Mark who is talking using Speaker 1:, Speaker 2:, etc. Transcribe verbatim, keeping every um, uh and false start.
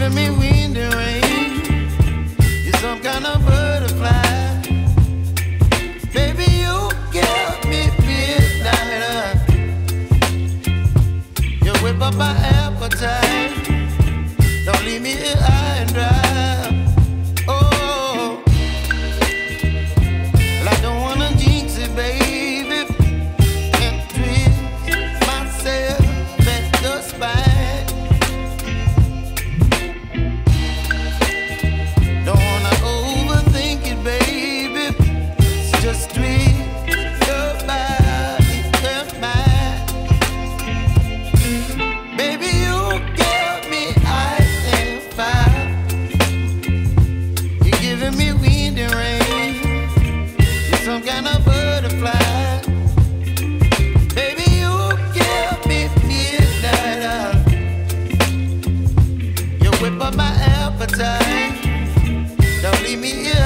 Speaker 1: giving me wind and rain. You're some kind of butterfly. Baby, you give me midnight. You whip up my appetite. Don't leave me here high and dry. Oh, well, I don't wanna jinx it, baby, and twist myself at the spine. Don't wanna overthink it, baby. It's just twist your body and mine. Baby, you give me ice and fire. You're giving me wind and rain. You're some kind of butterfly. Baby, you give me midnight. You whip up my appetite. Don't leave me here